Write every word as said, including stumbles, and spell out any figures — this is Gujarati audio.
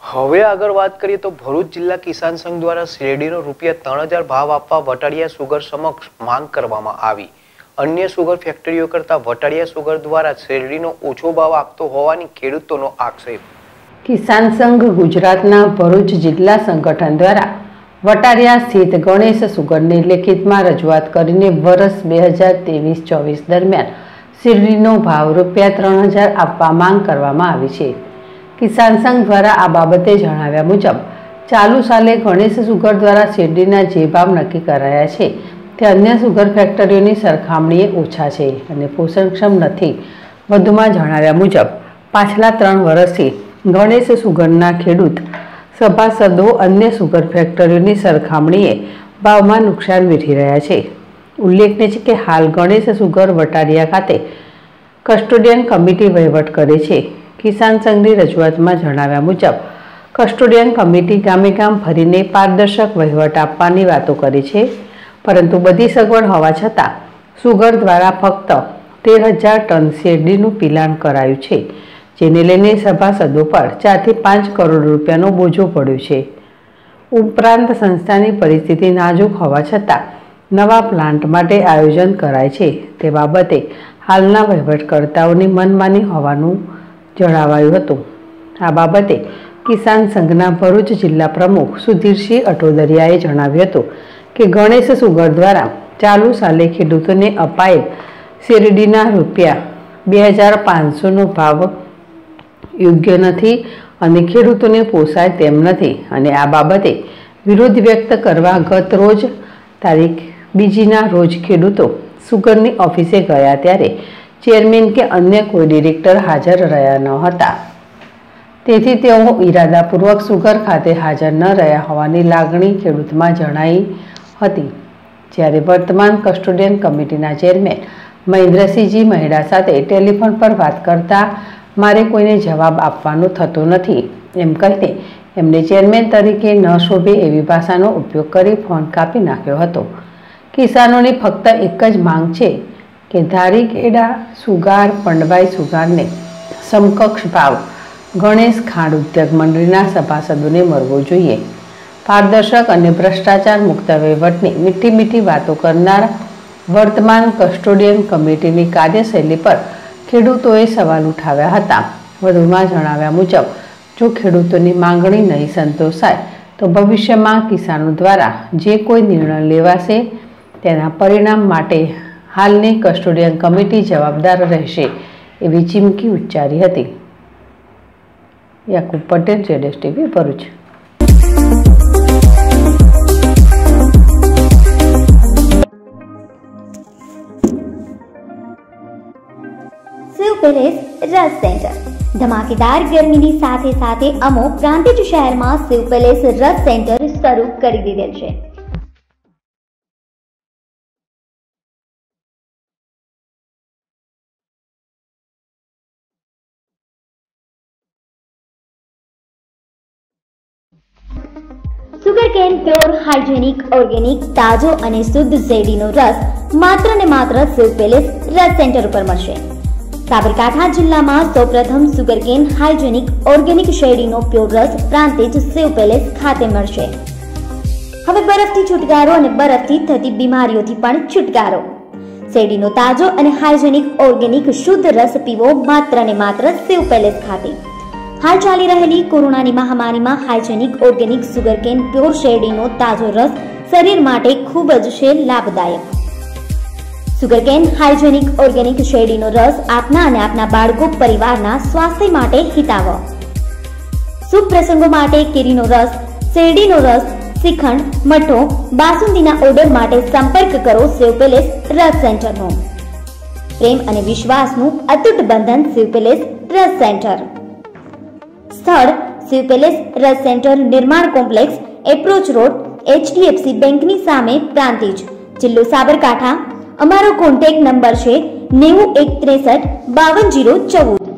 હવે આગળ વાત કરીએ તો ભરૂચ જિલ્લા કિસાન સંઘ દ્વારા શેરડીનો રૂપિયા ત્રણ હજાર ભાવ આપવા વટાડિયા સુગર સમક્ષ માંગ કરવામાં આવી। અન્ય સુગર ફેક્ટરીઓ કરતા વટાડિયા સુગર દ્વારા શેરડીનો ઓછો ભાવ આપતો હોવાની ખેડૂતોનો આક્ષેપ। કિસાન સંઘ ગુજરાતના ભરૂચ જિલ્લા સંગઠન દ્વારા વટાડિયા સ્થિત ગણેશ સુગરને લેખિતમાં રજૂઆત કરીને વર્ષ બે હજાર ત્રેવીસ ચોવીસ દરમિયાન શેરડીનો ભાવ રૂપિયા ત્રણ હજાર આપવા માંગ કરવામાં આવી છે। કિસાન સંઘ દ્વારા આ બાબતે જણાવ્યા મુજબ ચાલુ સાલે ગણેશ સુગર દ્વારા શેરડીના જે ભાવ નક્કી કરાયા છે તે અન્ય સુગર ફેક્ટરીઓની સરખામણીએ ઓછા છે અને પોષણક્ષમ નથી। વધુમાં જણાવ્યા મુજબ પાછલા ત્રણ વર્ષથી ગણેશ સુગરના ખેડૂત સભાસદો અન્ય સુગર ફેક્ટરીઓની સરખામણીએ ભાવમાં નુકસાન વેઠી રહ્યા છે। ઉલ્લેખનીય છે કે હાલ ગણેશ સુગર વટાડિયા ખાતે કસ્ટોડિયન કમિટી વહીવટ કરે છે। કિસાન સંઘની રજૂઆતમાં જણાવ્યા મુજબ કસ્ટોડિયન કમિટી ગામે ગામ ફરીને પારદર્શક વહીવટ આપવાની વાતો કરે છે, પરંતુ બધી સગવડ હોવા છતાં સુગર દ્વારા ફક્ત તેર હજાર ટન શેરડીનું પિલાણ કરાયું છે, જેને લઈને સભાસદો પર ચારથી પાંચ કરોડ રૂપિયાનો બોજો પડ્યો છે। ઉપરાંત સંસ્થાની પરિસ્થિતિ નાજુક હોવા છતાં નવા પ્લાન્ટ માટે આયોજન કરાય છે તે બાબતે હાલના વહીવટકર્તાઓની મનમાની હોવાનું જણાવાયું હતું। આ બાબતે કિસાન સંઘના ભરૂચ જિલ્લા પ્રમુખ સુધીરસિંહ અટોદરિયાએ જણાવ્યું હતું કે ગણેશ સુગર દ્વારા ચાલુ સાલે ખેડૂતોને અપાયેલ શેરડીના રૂપિયા બે હજાર પાંચસોનો ભાવ યોગ્ય નથી અને ખેડૂતોને પોસાય તેમ નથી અને આ બાબતે વિરોધ વ્યક્ત કરવા ગત રોજ તારીખ બીજીના રોજ ખેડૂતો સુગરની ઓફિસે ગયા ત્યારે ચેરમેન કે અન્ય કોઈ ડિરેક્ટર હાજર રહ્યા ન હતા, તેથી તેઓ ઈરાદાપૂર્વક સુગર ખાતે હાજર ન રહ્યા હોવાની લાગણી ખેડૂતમાં જણાઈ હતી। જ્યારે વર્તમાન કસ્ટોડિયન કમિટીના ચેરમેન મહેન્દ્રસિંહજી મહેડા સાથે ટેલિફોન પર વાત કરતા મારે કોઈને જવાબ આપવાનો થતો નથી એમ કહીને એમને ચેરમેન તરીકે ન શોભે એવી ભાષાનો ઉપયોગ કરી ફોન કાપી નાખ્યો હતો। કિસાનોની ફક્ત એક જ માંગ છે કે ધારીખેડા સુગાર પંડવાઈ સુગારને સમકક્ષ ભાવ ગણેશ ખાંડ ઉદ્યોગ મંડળીના સભાસદોને મળવો જોઈએ। પારદર્શક અને ભ્રષ્ટાચાર મુક્ત વહીવટની મીઠી મીઠી વાતો કરનાર વર્તમાન કસ્ટોડિયન કમિટીની કાર્યશૈલી પર ખેડૂતોએ સવાલ ઉઠાવ્યા હતા। વધુમાં જણાવ્યા મુજબ જો ખેડૂતોની માંગણી નહીં સંતોષાય તો ભવિષ્યમાં કિસાનો દ્વારા જે કોઈ નિર્ણય લેવાશે તેના પરિણામ માટે હાલની કસ્ટોડિયન કમિટી જવાબદાર રહેશે એવી ચીમકી ઉચ્ચારી હતી। યાકુબ પટેલ, જેડેશ ટીવી, ભરૂચ। શિવ પેલેસ રસ સેન્ટર ધમાકેદાર ગરમીની સાથે સાથે અમો પ્રાંતિજ શહેરમાં શિવ પેલેસ રસ સેન્ટર શરૂ કરી દીધેલ છે। સુગરકેન પ્યોર હાઇજેનિક ઓર્ગેનિક તાજો અને શુદ્ધ શેરડીનો રસ માત્ર ને માત્ર શિવ પેલેસ રસ સેન્ટર ઉપર મળશે। સાબરકાંઠા જિલ્લામાં સૌપ્રથમ સુગરકેન હાઇજેનિક ઓર્ગેનિક શેરડીનો પ્યોર રસ પ્રાંતિજ શિવ પેલેસ ખાતે મળશે। હવે બરફથી છુટકારો અને બરફથી થતી બીમારીઓથી પણ છુટકારો। શેરડીનો તાજો અને હાઇજેનિક ઓર્ગેનિક શુદ્ધ રસ પીવો માત્ર ને માત્ર શિવ પેલેસ ખાતે। હાલ ચાલી રહેલી કોરોનાની મહામારીમાં હાઇજેનિક ઓર્ગેનિક સુગરકેન પ્યોર શેરડીનો તાજો રસ શરીર માટે ખૂબ જ છે લાભદાયક। સુગરકેન હાઇજેનિક ઓર્ગેનિક શેરડીનો રસ આપના અને આપના બાળકો પરિવારના સ્વાસ્થ્ય માટે હિતાવહ। શુભ પ્રસંગો માટે કેરીનો રસ, શેરડીનો રસ, શ્રીખંડ, મઠો, બાસુંદીના ઓર્ડર માટે સંપર્ક કરો શિવ પેલેસ રસ સેન્ટરનો। પ્રેમ અને વિશ્વાસનું અતૂટ બંધન શિવ પેલેસ રસ સેન્ટર। સ્થળ શિવ પેલેસ રસ centre, Nirman complex, approach road, HDFC બેંકની સામે, પ્રાંતિજ, જિલ્લો સાબરકાંઠા। અમારો કોન્ટેક્ટ નંબર છે નેવું એક ત્રેસઠ બાવન જીરો ચૌદ।